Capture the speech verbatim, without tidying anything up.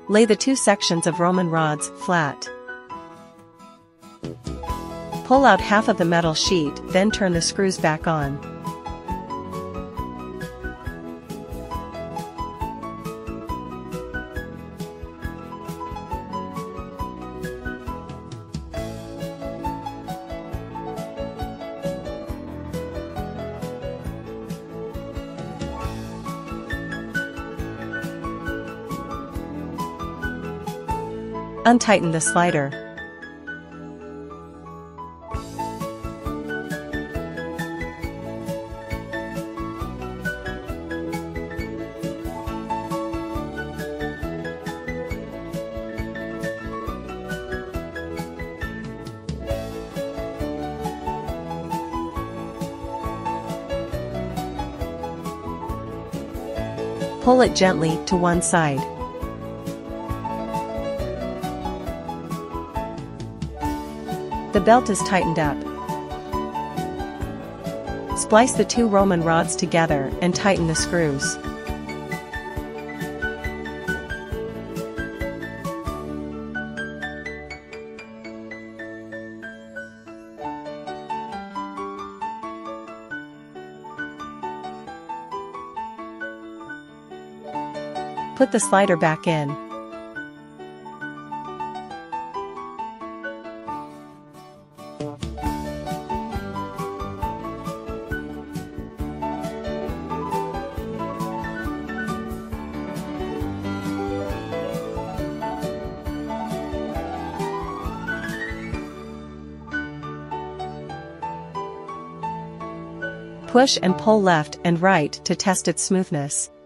Lay the two sections of Roman rods flat. Pull out half of the metal sheet, then turn the screws back on. Untighten the slider. Pull it gently to one side. The belt is tightened up. Splice the two Roman rods together and tighten the screws. Put the slider back in. Push and pull left and right to test its smoothness.